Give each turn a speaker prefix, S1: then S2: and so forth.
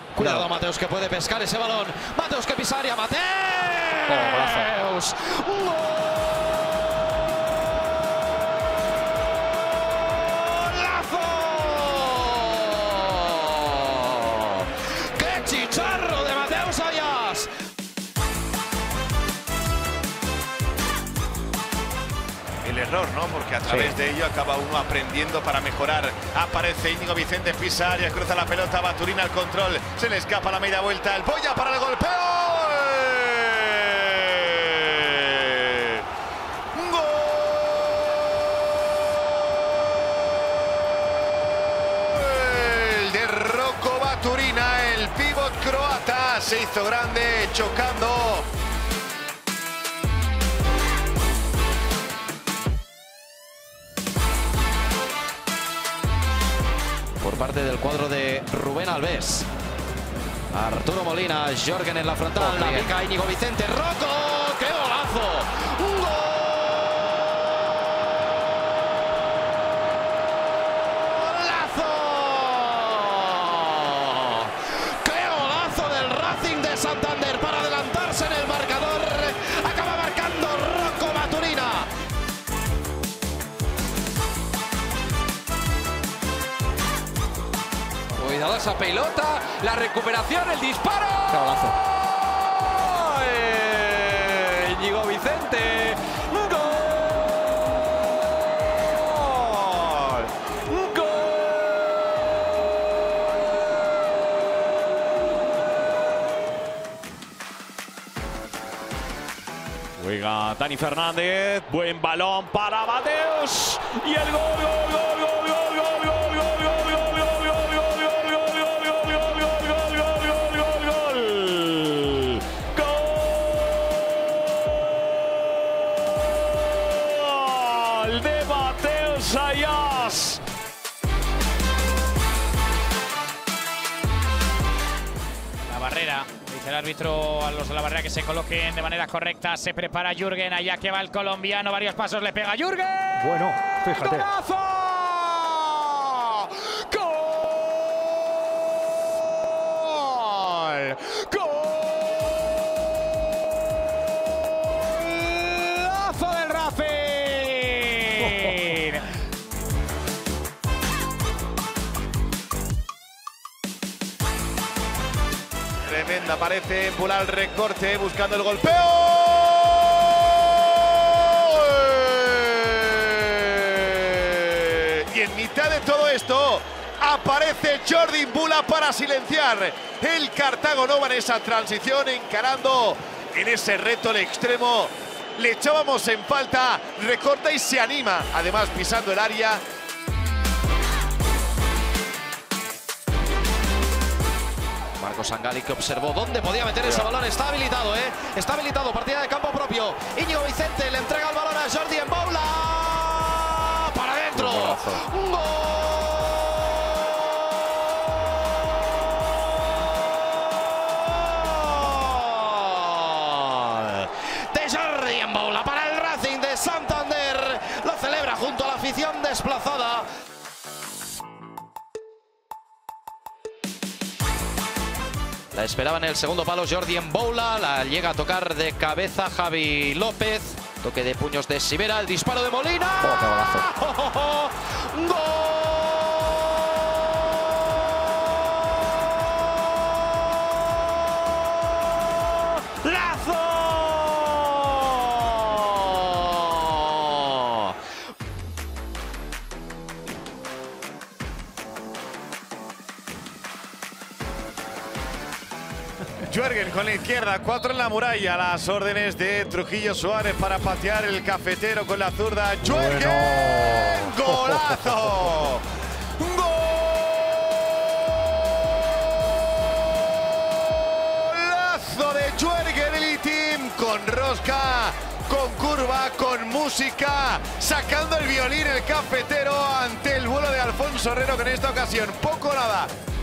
S1: Cuidado, Mateus, que puede pescar ese balón. Mateus, que pisa área. Mateus. ¡Golazo! ¡Qué chicharro de Mateus Ayas!
S2: El error, ¿no? Porque a través de ello acaba uno aprendiendo para mejorar. Aparece Íñigo Vicente, pisa área, cruza la pelota, Baturina al control, se le escapa la media vuelta, el Boya para el golpeo. ¡Gol de Rocco Baturina! El pívot croata se hizo grande chocando.
S1: Por parte del cuadro de Rubén Alves. Arturo Molina, Jorgen en la frontal, la pica Íñigo Vicente, Rocco, ¡qué golazo! ¡Un golazo! ¡Qué golazo del Racing de Santander para adelantarse en el marcador! Acaba marcando Rocco Baturina.
S3: Cuidado esa pelota, la recuperación, el disparo.
S1: ¡Qué golazo!
S3: Íñigo Vicente. ¡Gol! ¡Gol!
S4: Juega Dani Fernández, buen balón para Mateus y el gol, gol, gol, gol, gol, gol, gol, gol, de Mateus Ayas.
S5: La barrera, dice el árbitro a los de la barrera que se coloquen de manera correcta. Se prepara Jürgen, allá que va el colombiano, varios pasos le pega Jürgen.
S6: Bueno, fíjate.
S5: ¡Golazo! ¡Gol! ¡Golazo del Racing!
S2: Tremenda, parece empular el recorte buscando el golpeo. Y en mitad de todo esto aparece Jordi Mbula para silenciar el Cartago Nova en esa transición, encarando en ese reto el extremo. Le echábamos en falta, recorta y se anima, además pisando el área.
S1: Marco Sangali, que observó dónde podía meter ese balón. Está habilitado, ¿eh? Está habilitado, partida de campo propio. Íñigo Vicente le entrega el balón a Jordi Mbula. ¡Para adentro! ¡Un gol! De Jordi Mbula para el Racing de Santander. Lo celebra junto a la afición desplazada. La esperaba en el segundo palo Jordi Mbula, la llega a tocar de cabeza Javi López, toque de puños de Sivera, el disparo de Molina. ¡Oh, qué golazo! ¡Golazo!
S2: Jürgen con la izquierda, 4 en la muralla, las órdenes de Trujillo Suárez para patear el cafetero con la zurda. ¡Jürgen! Bueno. ¡Golazo! ¡Golazo de Jürgen Eliteam! Con rosca, con curva, con música, sacando el violín el cafetero ante el vuelo de Alfonso Herrero, que en esta ocasión poco nada